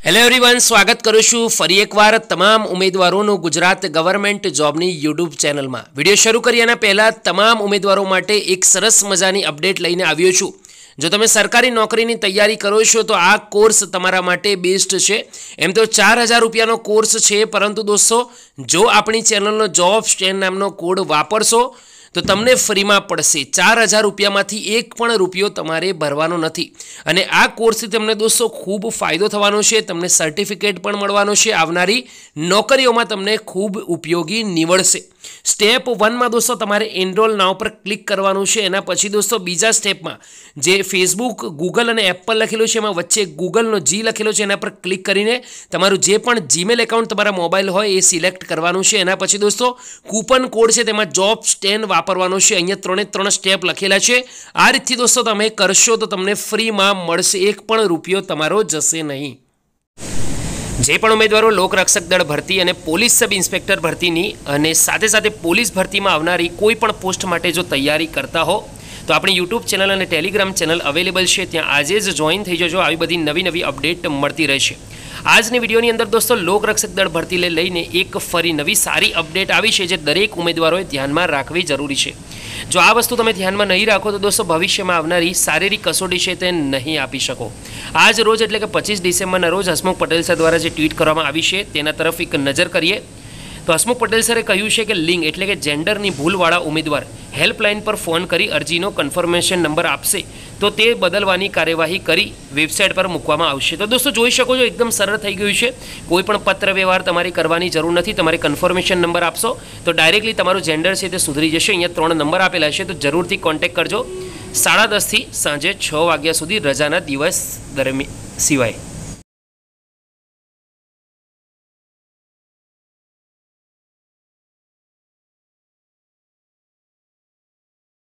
Hello everyone, स्वागत करूँ छूं फरी एकवार तमाम उम्मीदवारों गुजरात गवर्नमेंट जॉबनी यूट्यूब चैनल में। विडियो शुरू करियाना पहला तमाम उम्मीदवारों माटे एक सरस मजानी अपडेट लईने आव्यो छुं। जो तमे सरकारी नौकरीनी तैयारी करो छो तो आ कोर्स तमारा माटे बेस्ट है। एम तो 4000 रुपयानो कोर्स है, परंतु दोस्तों जो अपनी चैनलनो जॉब स्टेन नामनो कोड वापरशो तो तमने फ्री में पड़शे। 4000 रुपया में एक पण रुपयो तमारे भरवानो नथी अने आ कोर्स थी तमने दोस्तों खूब फायदो थवानो छे। तमने सर्टिफिकेट पण मळवानो छे। आवनारी नौकरीओ में तमने खूब उपयोगी निवड़शे। स्टेप 1 में दोस्तों तमारे एनरोल नाउ पर क्लिक करवानुं छे। एना पछी दोस्तों बीजा स्टेप में जे फेसबुक गूगल और एप्पल लखेलुं छे एमां वच्चे गूगलनो जी लखेलो छे एना पर क्लिक करीने तमारुं जे पण जीमेल एकाउंट तमारा मोबाइल होय ए सिलेक्ट करवानुं छे। एना पछी दोस्तों कूपन कोड छे तेमां जॉब स्टेन वापरवानो छे। अहींया 3 स्टेप लखेला छे। आ रीतथी दोस्तों तमे करशो तो तमने फ्री में मळशे। एक पण रुपयो तमारो जशे नहीं। जे पण उम्मीदवारों लोकरक्षक दल भरती और पोलीस सब इंस्पेक्टर भरती और साथे साथे पोलीस भरती में आवनारी कोईपण पोस्ट माटे जो तैयारी करता हो तो अपनी यूट्यूब चैनल और टेलिग्राम चैनल अवेलेबल है। त्यां आजे ज जॉइन थई जजो। आवी बधी नवी नवी अपडेट मळती रहेशे। आजनी विडियोनी अंदर दोस्तों लोकरक्षक दल भरती लईने एक फरी नवी सारी अपडेट आवी छे जे दरेक उम्मीदवारोए ध्यान में राखवी जरूरी है। जो आ वस्तु तमे ध्यान में नहीं राखो तो दोस्तों भविष्य में आवनारी शारीरिक कसोटी है ते नहीं आपी शको। आज रोज एटले के 25 डिसेम्बरना रोज हसमुख पटेल सर द्वारा जो ट्वीट करवामां आवी छे तेना तरफ एक नजर करिए। तो हसमुख पटेल सरे कह्युं छे कि लिंग एटले के जेंडरनी भूलवाळा उम्मीदवार हेल्पलाइन पर फोन करी अरजीनो कन्फर्मेशन नंबर आपशे तो ते बदलवानी कार्यवाही करी वेबसाइट पर मूकवामां आवशे। तो दोस्तों जोई शको छो एकदम सरळ थई गयुं छे। कोईपण पत्र व्यवहार तमारे करवानी जरूर नथी। तमारे कन्फर्मेशन नंबर आपशो तो डायरेक्टली तमारुं जेंडर छे ते सुधरी जशे। अहींया 3 नंबर आपेला छे तो जरूरथी कॉन्टेक्ट करजो। 10:30 થી સાંજે 6 વાગ્યા સુધી રજાના દિવસ દરમિયાન સિવાય।